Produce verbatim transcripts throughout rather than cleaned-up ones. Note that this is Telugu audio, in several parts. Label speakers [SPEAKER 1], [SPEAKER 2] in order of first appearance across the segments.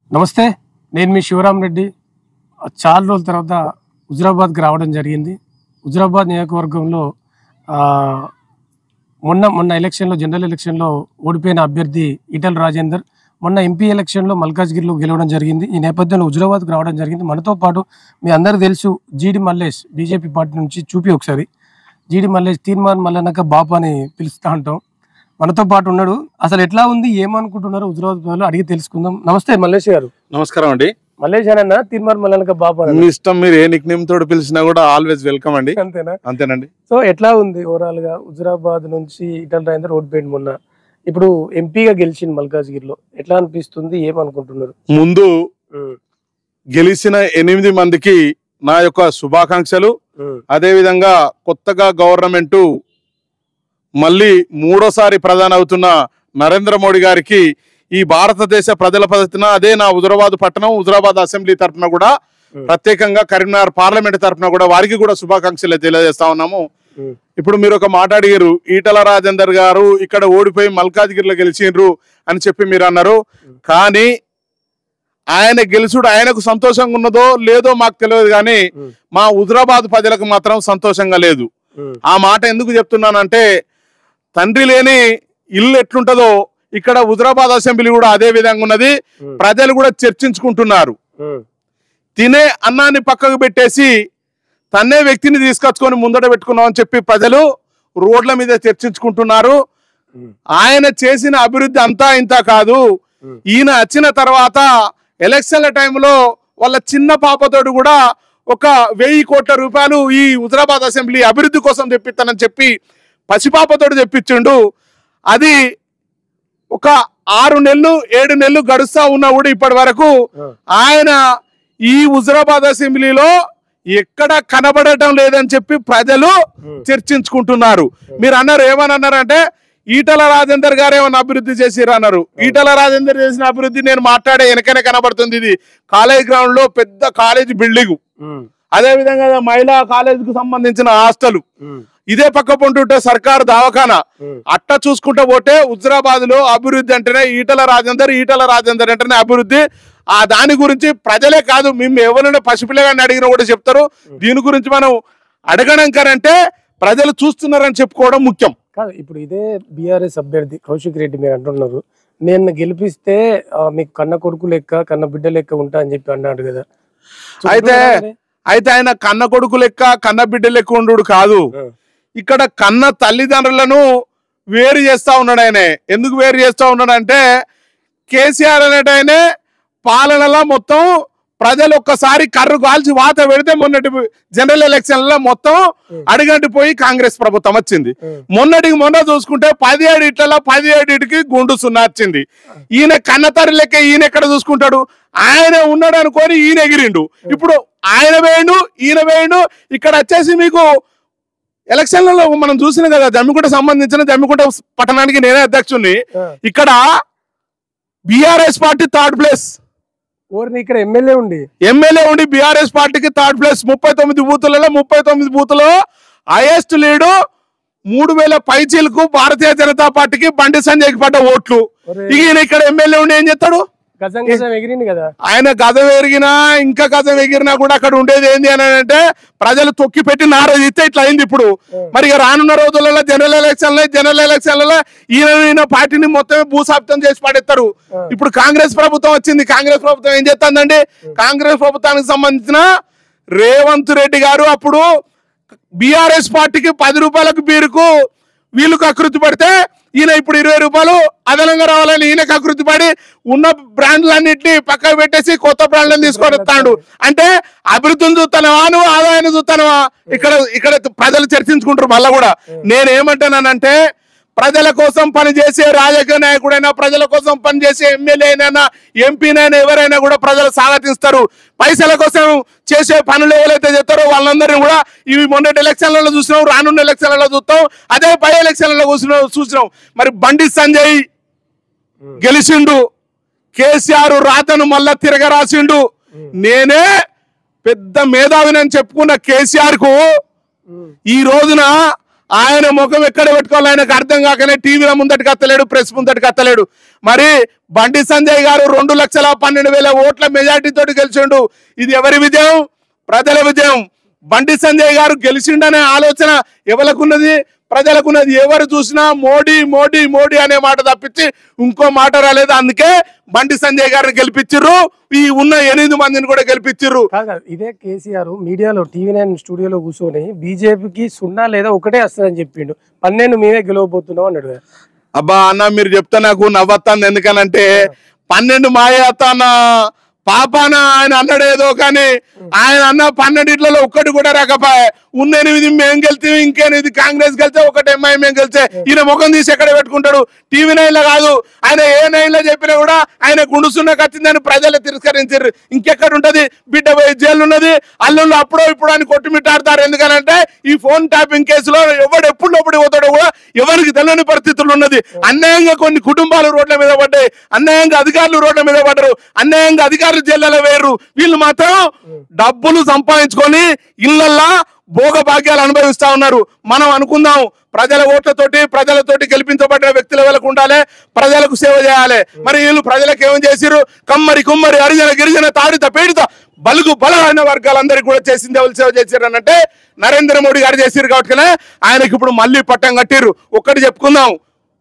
[SPEAKER 1] నమస్తే, నేను మీ శివరామ్ రెడ్డి. చాలా రోజుల తర్వాత హుజురాబాద్కి రావడం జరిగింది. హుజురాబాద్ నియోజకవర్గంలో మొన్న మొన్న ఎలక్షన్లో జనరల్ ఎలక్షన్లో ఓడిపోయిన అభ్యర్థి ఈటల రాజేందర్ మొన్న ఎంపీ ఎలక్షన్లో మల్కాజ్గిరిలో గెలవడం జరిగింది. ఈ నేపథ్యంలో హుజురాబాద్కి రావడం జరిగింది. మనతో పాటు మీ అందరూ తెలుసు జీడి మల్లేష్, బీజేపీ పార్టీ నుంచి. చూపి ఒకసారి జీడి మల్లేష్, తీర్మాన్ మల్లనక బాపు అని పిలుస్తూ ఉంటాం. మనతో పాటు ఉన్నాడు. అసలు ఎట్లా ఉంది, ఏమనుకుంటున్నారు హుజురాబాద్ అడిగి తెలుసుకుందాం. నమస్తే మల్లేష్ గారు.
[SPEAKER 2] నమస్కారం అండి.
[SPEAKER 1] మల్లేష్ అన్న, తీర్మాన్ మల్లనక బాపు
[SPEAKER 2] మీ ఇష్టం, మీరు ఏ నిక్ నేమ్ తోటి పిలిచినా కూడా ఆల్వేస్ వెల్కమ్ అండి.
[SPEAKER 1] అంతేనా?
[SPEAKER 2] అంతేనండి.
[SPEAKER 1] సో ఎట్లా ఉంది ఓవరాల్ గా హుజురాబాద్ నుంచి ఈటల రాజేందర్ ఓడిపోయింది మొన్న, ఇప్పుడు ఎంపీగా గెలిచింది మల్కాజ్గిరిలో. ఎట్లా అనిపిస్తుంది, ఏమనుకుంటున్నారు?
[SPEAKER 2] ముందు గెలిచిన ఎనిమిది మందికి నా యొక్క శుభాకాంక్షలు. అదే విధంగా కొత్తగా గవర్నమెంట్ మళ్ళీ మూడోసారి ప్రధాని అవుతున్న నరేంద్ర మోడీ గారికి ఈ భారతదేశ ప్రజల పద్ధతిన, అదే నా హుజురాబాద్ పట్టణం హుజురాబాద్ అసెంబ్లీ తరఫున కూడా, ప్రత్యేకంగా కరీంనగర్ పార్లమెంట్ తరఫున కూడా వారికి కూడా శుభాకాంక్షలు తెలియజేస్తా ఉన్నాము. ఇప్పుడు మీరు ఒక మాట అడిగారు, ఈటల రాజేందర్ గారు ఇక్కడ ఓడిపోయి మల్కాజ్గిరిలో గెలిచిండ్రు అని చెప్పి మీరు అన్నారు. కానీ ఆయన గెలుచుడు ఆయనకు సంతోషంగా ఉన్నదో లేదో మాకు తెలియదు, కానీ మా హుజురాబాద్ ప్రజలకు మాత్రం సంతోషంగా లేదు. ఆ మాట ఎందుకు చెప్తున్నానంటే, తండ్రి లేని ఇల్లు ఎట్లుంటదో ఇక్కడ హుజురాబాద్ అసెంబ్లీ కూడా అదే విధంగా ఉన్నది. ప్రజలు కూడా చర్చించుకుంటున్నారు. తినే అన్నాన్ని పక్కకు పెట్టేసి తన్నే వ్యక్తిని తీసుకొచ్చుకొని ముందట పెట్టుకున్నాం అని చెప్పి ప్రజలు రోడ్ల మీద చర్చించుకుంటున్నారు. ఆయన చేసిన అభివృద్ధి అంతా ఇంత కాదు. ఈయన వచ్చిన తర్వాత ఎలక్షన్ల టైంలో వాళ్ళ చిన్న పాపతోడు కూడా ఒక వెయ్యి కోట్ల రూపాయలు ఈ హుజురాబాద్ అసెంబ్లీ అభివృద్ధి కోసం తెప్పిస్తానని చెప్పి పసిపాపతోడు తెప్పించిండు. అది ఒక ఆరు నెలలు ఏడు నెలలు గడుస్తా ఉన్నా కూడా ఇప్పటి వరకు ఆయన ఈ హుజురాబాద్ అసెంబ్లీలో ఎక్కడ కనబడటం లేదని చెప్పి ప్రజలు చర్చించుకుంటున్నారు. మీరు అన్నారు, ఏమని అన్నారంటే ఈటల రాజేందర్ గారు ఏమన్నా అభివృద్ధి చేసిరు అన్నారు. ఈటల రాజేందర్ చేసిన అభివృద్ధి నేను మాట్లాడే వెనకనే కనబడుతుంది. ఇది కాలేజ్ గ్రౌండ్ లో పెద్ద కాలేజ్ బిల్డింగ్, అదే విధంగా మహిళా కాలేజ్ కు సంబంధించిన హాస్టల్, ఇదే పక్క పొంటుంటే సర్కారు దవాఖానా. అట్ట చూసుకుంటూ పోతే హుజురాబాద్ లో అభివృద్ధి అంటేనే ఈటల రాజేందర్, ఈటల రాజేందర్ అంటేనే అభివృద్ధి. ఆ దాని గురించి ప్రజలే కాదు, మేము ఎవరైనా పసిపిల్లగాని అడిగినా కూడా చెప్తారు. దీని గురించి మనం అడగడంకరంటే ప్రజలు చూస్తున్నారని చెప్పుకోవడం ముఖ్యం
[SPEAKER 1] కాదు. ఇప్పుడు ఇదే బీఆర్ఎస్ అభ్యర్థి కౌశిక్ రెడ్డి మీరు అంటున్నారు, నేను గెలిపిస్తే మీకు కన్న కొడుకు లెక్క కన్న బిడ్డ లెక్క ఉంటా అని చెప్పి అన్నాడు కదా.
[SPEAKER 2] అయితే అయితే ఆయన కన్న కొడుకు లెక్క కన్న బిడ్డ లెక్క ఉండు కాదు, ఇక్కడ కన్న తల్లిదండ్రులను వేరు చేస్తా ఉన్నాడు ఆయన. ఎందుకు వేరు చేస్తా ఉన్నాడు అంటే, కేసీఆర్ అనేట ఆయనే పాలనలో మొత్తం ప్రజలు ఒక్కసారి కర్రు కాల్చి వాత పెడితే మొన్నటి జనరల్ ఎలక్షన్లలో మొత్తం అడిగంటి పోయి కాంగ్రెస్ ప్రభుత్వం వచ్చింది. మొన్నటికి మొన్న చూసుకుంటే పదిహేడు ఇట్లలో పదిహేడుకి గుండు సున్నా వచ్చింది. ఈయన కన్నతరి లెక్క ఈయన ఎక్కడ చూసుకుంటాడు? ఆయన ఉన్నాడు అనుకొని ఈయన ఎగిరిండు. ఇప్పుడు ఆయన వేయండు, ఈయన వేయండు. ఇక్కడ వచ్చేసి మీకు ఎలక్షన్లలో మనం చూసినాం కదా, జమ్మికుంట సంబంధించిన జమ్మికుంట పట్టణానికి నేనే అధ్యక్షుడిని. ఇక్కడ బీఆర్ఎస్ పార్టీ థర్డ్ ప్లేస్,
[SPEAKER 1] ఇక్కడ ఎమ్మెల్యే ఉండి
[SPEAKER 2] ఎమ్మెల్యే ఉండి బీఆర్ఎస్ పార్టీకి థర్డ్ ప్లేస్. ముప్పై తొమ్మిది బూతులలో ముప్పై తొమ్మిది బూతులో హైయెస్ట్ లీడు మూడు వేల పైచీలకు భారతీయ జనతా పార్టీకి బండి సంజయ్కి పడ్డ ఓట్లు. ఈయన ఇక్కడ ఎమ్మెల్యే ఉండి ఏం చేస్తాడు? ఆయన గజం ఎరిగినా ఇంకా గజం ఎగిరినా కూడా అక్కడ ఉండేది ఏంది అని అంటే, ప్రజలు తొక్కి పెట్టి నారదిస్తే ఇట్లా అయింది. ఇప్పుడు మరి రానున్న రోజులలో జనరల్ ఎలక్షన్ల జనరల్ ఎలక్షన్లలో ఈయన ఈయన పార్టీని మొత్తమే భూసాప్తం చేసి పడేస్తారు. ఇప్పుడు కాంగ్రెస్ ప్రభుత్వం వచ్చింది. కాంగ్రెస్ ప్రభుత్వం ఏం చేస్తుందండి? కాంగ్రెస్ ప్రభుత్వానికి సంబంధించిన రేవంత్ రెడ్డి గారు అప్పుడు బీఆర్ఎస్ పార్టీకి పది రూపాయలకు బీరుకు వీళ్ళకు అకృతి పడితే, ఈయన ఇప్పుడు ఇరవై రూపాయలు అదనంగా రావాలని ఈయనకు అకృతి పడి ఉన్న బ్రాండ్లన్నింటినీ పక్కకు పెట్టేసి కొత్త బ్రాండ్లను తీసుకొని వస్తాడు. అంటే అభివృద్ధిని చూస్తానవా నువ్వు, ఆదాయాన్ని చూస్తానవా? ఇక్కడ ఇక్కడ ప్రజలు చర్చించుకుంటారు. మళ్ళా కూడా నేనేమంటానంటే, ప్రజల కోసం పనిచేసే రాజకీయ నాయకుడైనా, ప్రజల కోసం పనిచేసే ఎమ్మెల్యే అయినా ఎంపీనైనా ఎవరైనా కూడా ప్రజలు స్వాగతిస్తారు. పైసల కోసం చేసే పనులు ఎవరైతే చేస్తారో వాళ్ళందరినీ కూడా ఇవి మొన్నటి ఎలక్షన్లలో చూసినాం, రానున్న ఎలక్షన్లలో చూస్తాం, అదే పై ఎలక్షన్లలో చూసినాం చూసినాం మరి బండి సంజయ్ గెలిచిండు, కేసీఆర్ రాతను మళ్ళా తిరగరాసిండు. నేనే పెద్ద మేధావినని చెప్పుకున్న కేసీఆర్ కు ఈ రోజున ఆయన ముఖం ఎక్కడ పెట్టుకోవాలి ఆయనకు అర్థం కాకనే టీవీల ముందటికి అత్తలేడు, ప్రెస్ ముందటికి అత్తలేడు. మరి బండి సంజయ్ గారు రెండు లక్షల పన్నెండు వేల ఓట్ల మెజార్టీతో గెలిచిండు. ఇది ఎవరి విజయం? ప్రజల విజయం. బండి సంజయ్ గారు గెలిచిండనే ఆలోచన ఎవరికున్నది? ప్రజలకున్నది. ఎవరు చూసినా మోడీ మోడీ మోడీ అనే మాట తప్పించి ఇంకో మాట రాలేదు. అందుకే బండి సంజయ్ గారిని గెలిపించారు, ఈ ఉన్న ఎనిమిది మందిని కూడా గెలిపించారు.
[SPEAKER 1] ఇదే కేసీఆర్ మీడియాలో టీవీ నైన్ స్టూడియోలో కూర్చొని బీజేపీకి సున్నా లేదా ఒకటే వస్తుందని చెప్పిండు, పన్నెండు మేమే గెలవబోతున్నాం అన్నాడు.
[SPEAKER 2] అబ్బా అన్న మీరు చెప్తే నాకు నవ్వొస్తుంది. ఎందుకనంటే పన్నెండు మాయాత అన్న పాపాన ఆయన అన్నాడేదో, కానీ ఆయన అన్న పన్నెండిట్లలో ఒక్కటి కూడా రాకపోయా. ఉన్న ఎనిమిది మేము గెలితే ఇంకెనిమిది కాంగ్రెస్ గెలితే ఒకటి ఎంఐ మేము గెలితే ఈయన ముఖం తీసి ఎక్కడ పెట్టుకుంటాడు? టీవీ నైన్ లో కాదు, ఆయన ఏ నైన్ లో చెప్పినా కూడా ఆయన గుండుసున్న కచ్చిందని ప్రజలు తిరస్కరించారు. ఇంకెక్కడ ఉంటది? బిడ్డ పోయి జైలు ఉన్నది, అల్లుళ్ళు అప్పుడో ఇప్పుడు అని కొట్టుమిట్టాడతారు. ఎందుకనంటే ఈ ఫోన్ ట్యాపింగ్ కేసులో ఎవడు ఎప్పుడు లోపడి పోతాడో కూడా ఎవరికి తెలియని పరిస్థితులు ఉన్నది. అన్యాయంగా కొన్ని కుటుంబాలు రోడ్ల మీద పడ్డాయి, అన్యాయంగా అధికారులు రోడ్ల మీద పడ్డారు, అన్యాయంగా అధికారులు జైళ్ళలో వేరు. వీళ్ళు మాత్రం డబ్బులు సంపాదించుకొని ఇళ్లల్లా భోగ భాగ్యాలు అనుభవిస్తా ఉన్నారు. మనం అనుకుందాం ప్రజల ఓట్లతోటి ప్రజలతోటి గెలిపించబడ్డ వ్యక్తుల వాళ్ళకు ఉండాలి, ప్రజలకు సేవ చేయాలి. మరి వీళ్ళు ప్రజలకు ఏమని చేసిరు? కమ్మరి కుమ్మరి హరిజన గిరిజన తాడిత పీడిత బలుగు బలమైన వర్గాలందరికీ కూడా చేసింది ఎవరు సేవ చేశారు అనంటే నరేంద్ర మోడీ గారు చేసిరు. కాబట్టి ఆయనకి ఇప్పుడు మళ్ళీ పట్టం కట్టిరు. ఒక్కటి చెప్పుకుందాం,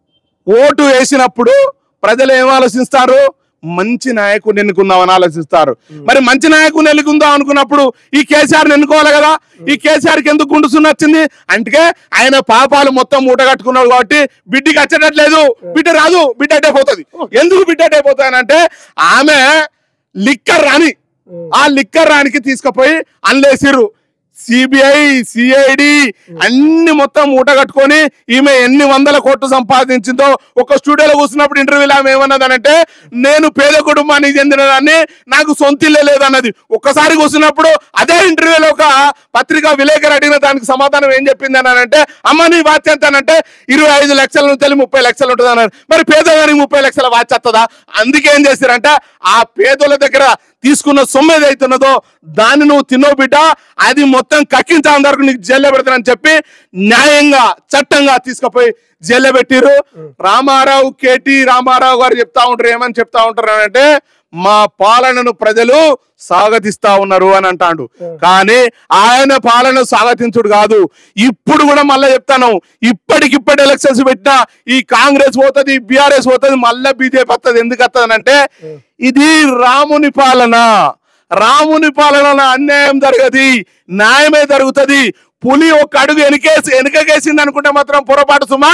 [SPEAKER 2] ఓటు వేసినప్పుడు ప్రజలు ఏం ఆలోచిస్తారు? మంచి నాయకుడిని ఎన్నుకుందామని ఆలోచిస్తారు. మరి మంచి నాయకుడిని ఎన్నుకుందాం అనుకున్నప్పుడు ఈ కేసీఆర్ని ఎన్నుకోవాలి కదా. ఈ కేసీఆర్కి ఎందుకు గుండుసున్న వచ్చింది అంటే ఆయన పాపాలు మొత్తం మూట కట్టుకున్నాడు కాబట్టి బిడ్డకి వచ్చేటట్లేదు. బిడ్డ రాదు, బిడ్డ అట్టే పోతుంది. ఎందుకు బిడ్డ అట్టే పోతానంటే ఆమె లిక్కర్ రాని, ఆ లిక్కర్ రానికి తీసుకుపోయి అన్లేసిర్రు. సిబిఐ సిఐడి అన్ని మొత్తం మూట కట్టుకొని ఈమె ఎన్ని వందల కోట్లు సంపాదించిందో ఒక స్టూడియోలో కూర్చున్నప్పుడు ఇంటర్వ్యూలో ఆమె ఏమన్నదనంటే నేను పేద కుటుంబానికి చెందిన దాన్ని, నాకు సొంత ఇల్లే లేదన్నది. ఒక్కసారి కూర్చున్నప్పుడు అదే ఇంటర్వ్యూలో ఒక పత్రికా విలేకరు అడిగిన దానికి సమాధానం ఏం చెప్పింది అని అంటే అమ్మ నీ వాచ్ ఎంత అంటే ఇరవై ఐదు లక్షల నుంచి ముప్పై లక్షలు ఉంటుంది అన్నారు. మరి పేదవానికి ముప్పై లక్షల వాచ్ వస్తుందా? అందుకే ఏం చేస్తారంటే ఆ పేదోళ్ళ దగ్గర తీసుకున్న సొమ్ము ఏదైతున్నదో దాన్ని నువ్వు తిన్నో బిడ్డ, అది మొత్తం కక్కించే వరకు నీకు జైల్లో పెడతానని చెప్పి న్యాయంగా చట్టంగా తీసుకుపోయి జైల్లో పెట్టిరు. రామారావు కేటీ రామారావు గారు చెప్తా ఉంటారు, ఏమని చెప్తా ఉంటారు అంటే మా పాలనను ప్రజలు స్వాగతిస్తా ఉన్నారు అని అంటాడు. కానీ ఆయన పాలన స్వాగతించుడు కాదు. ఇప్పుడు కూడా మళ్ళీ చెప్తాను, ఇప్పటికిప్పటి ఎలక్షన్స్ పెట్టినా ఈ కాంగ్రెస్ పోతుంది, బీఆర్ఎస్ పోతుంది, మళ్ళీ బీజేపీ వస్తుంది. ఎందుకు వస్తుంది అంటే ఇది రాముని పాలన. రాముని పాలన అన్యాయం జరగది, న్యాయమే జరుగుతుంది. పులి ఒక అడుగు వెనకేసి వెనకకేసింది అనుకుంటే మాత్రం పొరపాటు సుమా.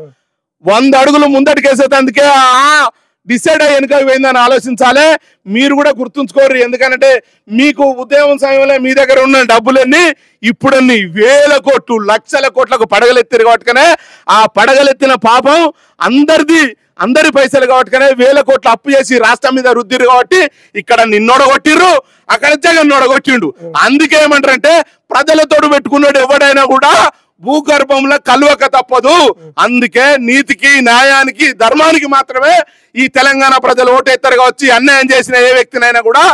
[SPEAKER 2] వంద అడుగులు ముందటికేసేది. అందుకే డిసైడ్ అయ్యి వెనుక పోయిందని ఆలోచించాలి. మీరు కూడా గుర్తుంచుకోరు. ఎందుకంటే మీకు ఉద్యమం సమయంలో మీ దగ్గర ఉన్న డబ్బులన్నీ ఇప్పుడన్నీ వేల కోట్లు లక్షల కోట్లకు పడగలెత్తారు. కాబట్టినే ఆ పడగలెత్తిన పాపం అందరిది, అందరి పైసలు కాబట్టినే వేల కోట్లు అప్పు చేసి రాష్ట్రం మీద రుద్దిరు. కాబట్టి ఇక్కడ నిన్నొడగొట్టిర్రు, అక్కడ జగన్ ఒడగొట్టిండు. అందుకే ఏమంటారంటే ప్రజలతోడు పెట్టుకున్నాడు ఎవడైనా కూడా భూగర్భంలో కలువక తప్పదు. అందుకే నీతికి న్యాయానికి ధర్మానికి మాత్రమే ఈ తెలంగాణ ప్రజలు ఓటేస్తారు. కావచ్చు అన్యాయం చేసిన ఏ వ్యక్తినైనా కూడా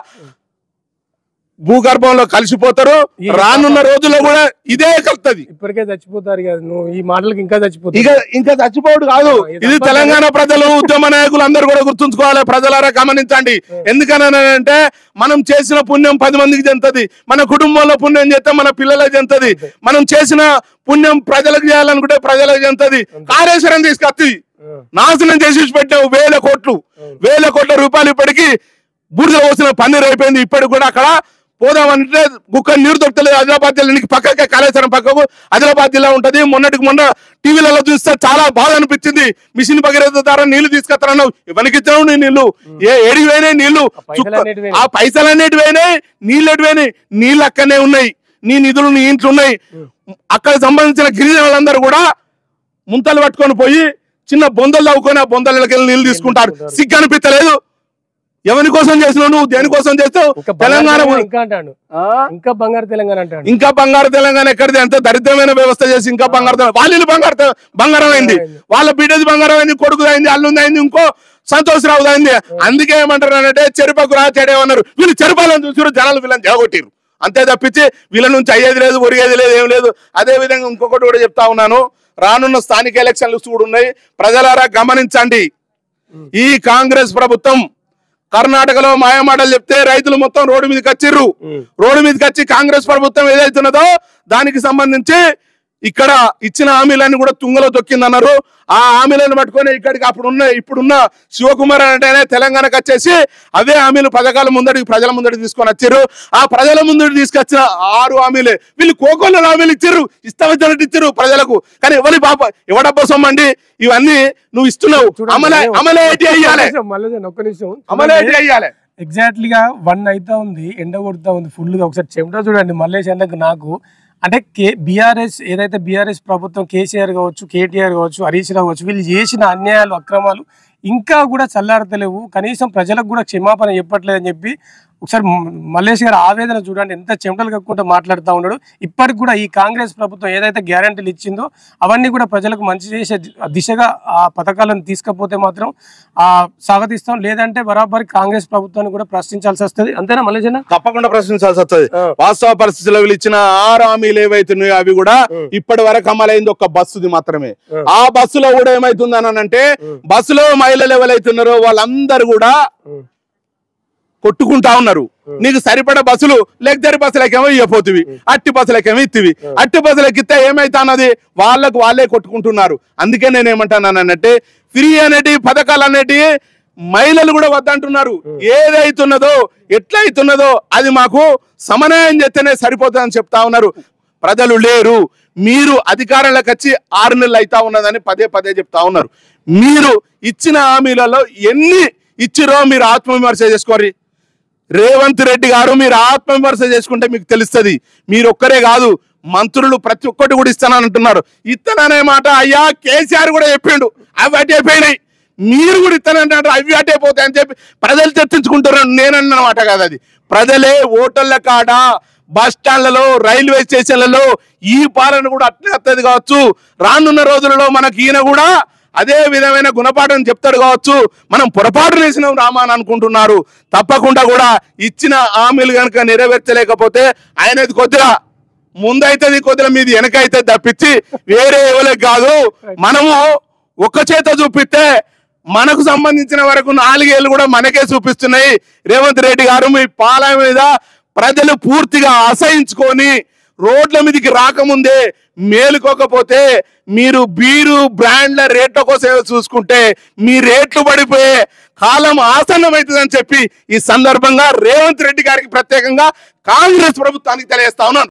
[SPEAKER 2] భూగర్భంలో కలిసిపోతారు. రానున్న రోజుల్లో కూడా ఇదే కలుగుతుంది.
[SPEAKER 1] ఇప్పటికే చచ్చిపోతారు కదా, నువ్వు ఈ మాటలకు ఇంకా చచ్చిపోతావు.
[SPEAKER 2] ఇక ఇంకా చచ్చిపోవడు కాదు. ఇది తెలంగాణ ప్రజలు ఉద్యమ నాయకులు అందరూ కూడా గుర్తుంచుకోవాలి. ప్రజలారా గమనించండి. ఎందుకనంటే మనం చేసిన పుణ్యం పది మందికి చెందుతుంది. మన కుటుంబంలో పుణ్యం చేస్తే మన పిల్లలకు చెందుతుంది. మనం చేసిన పుణ్యం ప్రజలకు చేయాలనుకుంటే ప్రజలకు చెందుతుంది. కాళేశ్వరం తీసుకొచ్చి నాశనం చేసి పెట్టావు వేల కోట్లు వేల కోట్ల రూపాయలు. ఇప్పటికీ బూడిద పోసిన పన్నీరు అయిపోయింది. ఇప్పటికి కూడా అక్కడ పోదామంటే గుక్క నీరు దొరకలేదు. ఆదిలాబాద్ జిల్లా పక్కకే కాళేశ్వరం పక్కకు ఆదిలాబాద్ జిల్లా ఉంటది. మొన్నటికి మొన్న టీవీలలో చూస్తే చాలా బాధ అనిపించింది. మిషన్ భగీరథ ద్వారా నీళ్లు తీసుకొస్తారన్నావు, ఎవరికి ఇచ్చినావు నీ నీళ్లు? ఏ ఏడికి పోయినాయి నీళ్లు? ఆ పైసలు అన్నిటి పోయినాయి, నీళ్ళు ఎటు పోయినాయి? నీళ్ళు అక్కడనే ఉన్నాయి, నీ నిధులు నీ ఇంట్లో ఉన్నాయి. అక్కడ సంబంధించిన గిరిజనులందరూ కూడా ముంతలు పట్టుకొని పోయి చిన్న బొందలు తవ్వుకొని ఆ బొందలకి వెళ్ళి నీళ్లు తీసుకుంటారు. సిగ్గు అనిపించలేదు? ఎవరి కోసం చేసినావు నువ్వు? దేనికోసం చేస్తావు? తెలంగాణ
[SPEAKER 1] ఇంకా బంగారు తెలంగాణ అంటాడు.
[SPEAKER 2] ఇంకా బంగారు తెలంగాణ ఎక్కడిది? అంత దరిద్రమైన వ్యవస్థ చేసి ఇంకా బంగారు వాళ్ళు బంగారు బంగారం అయింది, వాళ్ళ బిడ్డది బంగారం అయింది, కొడుకు అయింది, అల్లుంది అయింది, ఇంకో సంతోష్ రావు అయింది. అందుకే ఏమంటారు అంటే చెరుపకు రా చెడేమన్నారు. వీళ్ళు చెరుపాలను చూసారు, జనాలు వీళ్ళని జగొట్టిరు. అంతే తప్పించి వీళ్ళ నుంచి అయ్యేది లేదు ఒరిగేది లేదు ఏం లేదు. అదే విధంగా ఇంకొకటి కూడా చెప్తా ఉన్నాను, రానున్న స్థానిక ఎలక్షన్లు చూడున్నాయి, ప్రజలారా గమనించండి. ఈ కాంగ్రెస్ ప్రభుత్వం కర్ణాటకలో మాయమాటలు చెప్తే రైతులు మొత్తం రోడ్డు మీదకి వచ్చిర్రు. రోడ్డు మీదకి వచ్చి కాంగ్రెస్ ప్రభుత్వం ఏదైతున్నదో దానికి సంబంధించి ఇక్కడ ఇచ్చిన హామీలన్నీ కూడా తుంగలో తొక్కిందన్నారు. ఆ హామీలను పట్టుకొని ఇక్కడికి అప్పుడున్న ఇప్పుడున్న శివకుమార్ అంటేనే తెలంగాణకు వచ్చేసి అవే హామీలు పథకాల ముందడికి ప్రజల ముందడికి తీసుకొని వచ్చారు. ఆ ప్రజల ముందడికి తీసుకొచ్చిన ఆరు హామీలే వీళ్ళు కోకోళ్ళ హామీలు ఇచ్చారు, ఇష్టమైనట్టు ఇచ్చారు ప్రజలకు. కానీ ఎవరి పాప ఎవడబ్బా సొమ్మండి ఇవన్నీ నువ్వు ఇస్తున్నావు, అమలే అమలే అయ్యాలి,
[SPEAKER 1] ఒక్క నిమిషం
[SPEAKER 2] అమలే అయ్యాలి.
[SPEAKER 1] ఎగ్జాక్ట్లీగా వన్ అయితా ఉంది, ఎండ కొడుతా ఉంది ఫుల్గా. ఒకసారి చెమట చూడండి మల్లేష్ అన్నకు నాకు. అంటే కే బీఆర్ఎస్ ఏదైతే బీఆర్ఎస్ ప్రభుత్వం కేసీఆర్ కావచ్చు, కేటీఆర్ కావచ్చు, హరీష్ రావు కావచ్చు, వీళ్ళు చేసిన అన్యాయాలు అక్రమాలు ఇంకా కూడా చల్లారతలేవు, కనీసం ప్రజలకు కూడా క్షమాపణ చెప్పట్లేదని చెప్పి ఒకసారి మల్లేష్ గారు ఆవేదన చూడండి, ఎంత చెమటలు కక్కుంటూ మాట్లాడుతూ ఉన్నాడు. ఇప్పటికి కూడా ఈ కాంగ్రెస్ ప్రభుత్వం ఏదైతే గ్యారంటీలు ఇచ్చిందో అవన్నీ కూడా ప్రజలకు మంచి చేసే దిశగా ఆ పథకాలను తీసుకపోతే మాత్రం ఆ స్వాగతిస్తాం, లేదంటే బరాబరి కాంగ్రెస్ ప్రభుత్వాన్ని కూడా ప్రశ్నించాల్సి వస్తుంది. అంతేనా మల్లేష్ అన్న?
[SPEAKER 2] తప్పకుండా ప్రశ్నించాల్సి వస్తుంది. వాస్తవ పరిస్థితుల్లో వీళ్ళు ఇచ్చిన ఆరు హామీలు ఏవైతున్నాయో అవి కూడా ఇప్పటి వరకు అమలైంది ఒక బస్సుది మాత్రమే. ఆ బస్సులో కూడా ఏమైతుందని అంటే బస్సులో మహిళలు ఎవరైతున్నారో వాళ్ళందరూ కూడా కొట్టుకుంటా ఉన్నారు. నీకు సరిపడ బస్సులు లెగ్జరీ బస్సులకేమో ఇవ్వపోతువి, అట్టి బస్సులకేమో ఇత్తివి. అట్టి బస్సులకి ఇస్తే ఏమైతానది వాళ్ళకు వాళ్ళే కొట్టుకుంటున్నారు. అందుకే నేను ఏమంటానంటే ఫ్రీ అనేటి పథకాలు అనేటి మహిళలు కూడా వద్దంటున్నారు. ఏదైతున్నదో ఎట్లయితున్నదో అది మాకు సమన్వయం చేస్తేనే సరిపోతుందని చెప్తా ఉన్నారు. ప్రజలు లేరు, మీరు అధికారంలోకి వచ్చి ఆరు నెలలు అవుతా ఉన్నదని పదే పదే చెప్తా ఉన్నారు. మీరు ఇచ్చిన హామీలలో ఎన్ని ఇచ్చిరో మీరు ఆత్మవిమర్శ చేసుకోరి. రేవంత్ రెడ్డి గారు మీరు ఆత్మవిమర్శ చేసుకుంటే మీకు తెలుస్తుంది. మీరు ఒక్కరే కాదు, మంత్రులు ప్రతి ఒక్కటి కూడా ఇస్తానని అంటున్నారు. ఇస్తాననే మాట అయ్యా కేసీఆర్ కూడా చెప్పిండు, అవి అటే పోయినాయి. మీరు కూడా ఇస్తానంటారు, అవి అటే పోతాయని చెప్పి ప్రజలు చర్చించుకుంటారు. నేనన్న మాట కాదు, అది ప్రజలే ఓటర్ల కాడ బస్ స్టాండ్లలో రైల్వే స్టేషన్లలో ఈ పాలన కూడా అట్లే వస్తుంది కావచ్చు. రానున్న రోజులలో మనకి ఈయన కూడా అదే విధమైన గుణపాఠం చెప్తాడు కావచ్చు. మనం పొరపాటు చేసినాం రామా అని అనుకుంటున్నారు. తప్పకుండా కూడా ఇచ్చిన హామీలు కనుక నెరవేర్చలేకపోతే ఆయనది కొద్దిగా ముందైతుంది, కొద్దిగా మీది వెనకైతే తప్పించి వేరే ఎవరికి కాదు. మనము ఒక్క చేత చూపిస్తే మనకు సంబంధించిన వరకు నాలుగేళ్లు కూడా మనకే చూపిస్తున్నాయి. రేవంత్ రెడ్డి గారు మీ పాలన మీద ప్రజలు పూర్తిగా అసహించుకొని రోడ్ల మీదకి రాకముందే మేలుకోకపోతే మీరు బీరు బ్రాండ్ల రేట్ల కోసం చూసుకుంటే మీ రేట్లు పడిపోయే కాలం ఆసన్నమవుతుందని చెప్పి ఈ సందర్భంగా రేవంత్ రెడ్డి గారికి ప్రత్యేకంగా కాంగ్రెస్ ప్రభుత్వానికి తెలియజేస్తా ఉన్నాను.